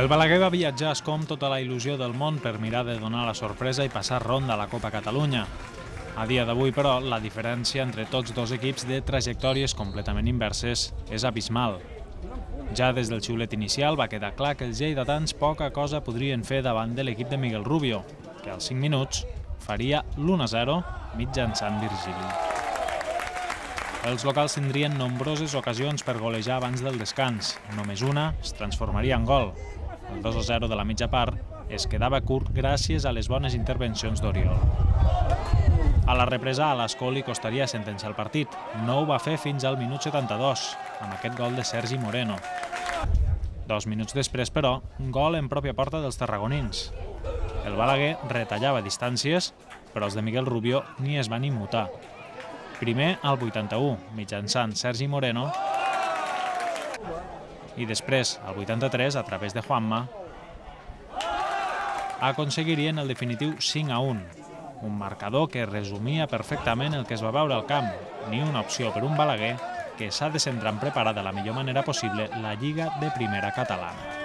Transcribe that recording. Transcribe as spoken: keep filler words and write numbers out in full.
El Balaguer va viatjar com tota la il·lusió del món per mirar de donar la sorpresa i passar ronda a la Copa Catalunya. A dia d'avui, però, la diferència entre tots dos equips de trajectòries completament inverses és abismal. Ja des del xiulet inicial va quedar clar que els lleidatans poca cosa podrien fer davant de l'equip de Miguel Rubio, que als cinc minuts faria l'u a zero mitjançant Virgili. Els locals tindrien nombroses ocasions per golejar abans del descans. Només una es transformaria en gol. El dos a zero de la mitja part es quedava curt gràcies a les bones intervencions d'Oriol. A la represa, a l'Escó li costaria sentenciar el partit. No ho va fer fins al minut setanta-dos, amb aquest gol de Sergi Moreno. Dos minuts després, però, un gol en pròpia porta dels tarragonins. El Balaguer retallava distàncies, però els de Miguel Rubio ni es van immutar. Primer al vuitanta-u, mitjançant Sergi Moreno, i després, al vuitanta-tres, a través de Juanma, aconseguirien el definitiu cinc a un, un marcador que resumia perfectament el que es va veure al camp, ni una opció per un Balaguer que s'ha de centrar en preparar de la millor manera possible la Lliga de Primera Catalana.